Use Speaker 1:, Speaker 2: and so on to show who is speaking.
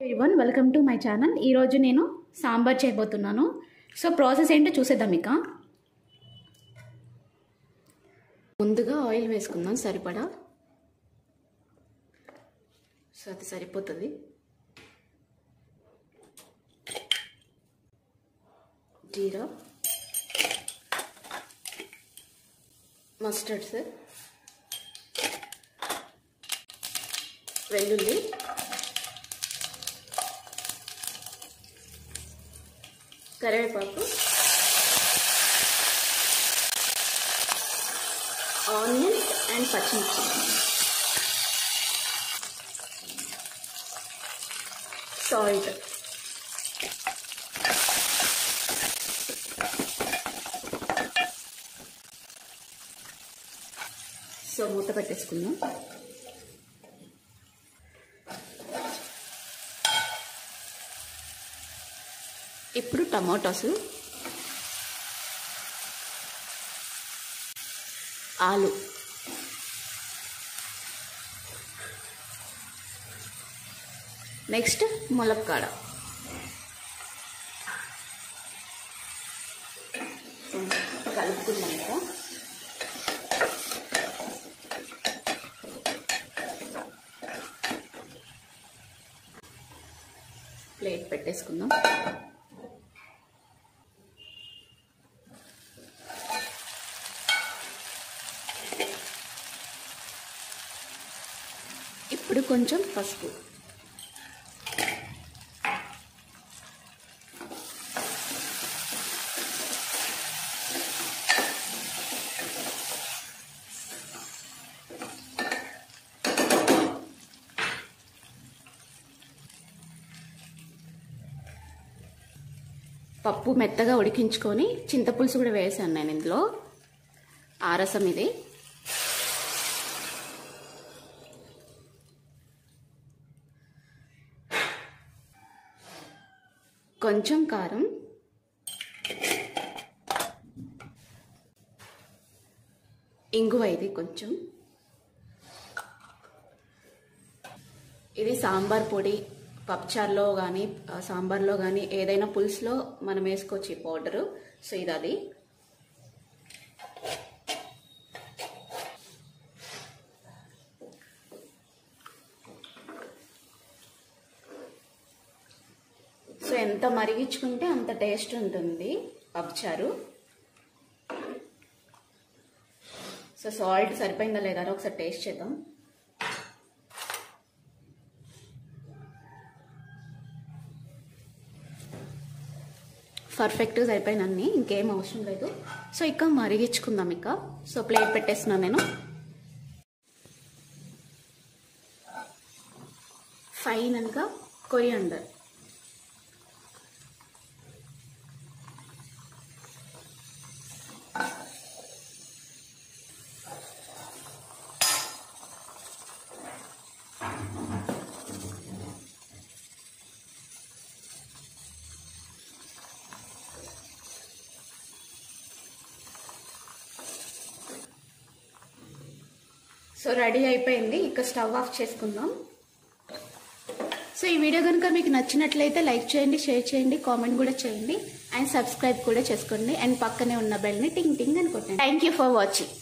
Speaker 1: everyone, welcome to my channel. ఈ రోజు నేను సాంబార్ చేయబోతున్నాను. సో ప్రాసెస్ ఏంటో చూసేద్దాం. ఇక ముందుగా ఆయిల్ వేసుకుందాం సరిపడా. సో అది సరిపోతుంది. జీరా, మస్టర్డ్స్, వెల్లుల్లి, కరివేపాకు, ఆనియన్స్ అండ్ పచ్చిమిర్చి, సాల్ట్, సో మూత పెట్టేసుకుందాం. ఇప్పుడు టమాటోస్, ఆలు, నెక్స్ట్ ములక్కాడ, కలుపుకున్నాక ప్లేట్ పెట్టేసుకుందాం. ఇప్పుడు కొంచెం పసుపు, పప్పు మెత్తగా ఉడికించుకొని చింతపులుసు కూడా వేసాను నేను ఇందులో. ఆ రసం ఇది. కొంచెం కారం, ఇంగువ, ఇది కొంచెం. ఇది సాంబార్ పొడి. పప్పుచారులో కానీ సాంబార్లో కానీ ఏదైనా పులుసులో మనం వేసుకోవచ్చు ఈ పౌడరు. సో ఇది అది. సో ఎంత మరిగించుకుంటే అంత టేస్ట్ ఉంటుంది పప్పుచారు. సో సాల్ట్ సరిపోయిందా లేదా ఒకసారి టేస్ట్ చేద్దాం. పర్ఫెక్ట్గా సరిపోయిన అన్నీ, ఇంకేం అవసరం లేదు. సో ఇక మరిగించుకుందాం ఇక. సో ప్లేట్ పెట్టేస్తున్నాను నేను. ఫైనల్గా కొరియాండర్, సో రెడీ అయిపోయింది. ఇక స్టవ్ ఆఫ్ చేసుకుందాం. సో ఈ వీడియో కనుక మీకు నచ్చినట్లయితే లైక్ చేయండి, షేర్ చేయండి, కామెంట్ కూడా చేయండి, అండ్ సబ్స్క్రైబ్ కూడా చేసుకోండి, అండ్ పక్కనే ఉన్న బెల్ని టింగ్ టింగ్ అని కొట్టండి. Thank you for watching.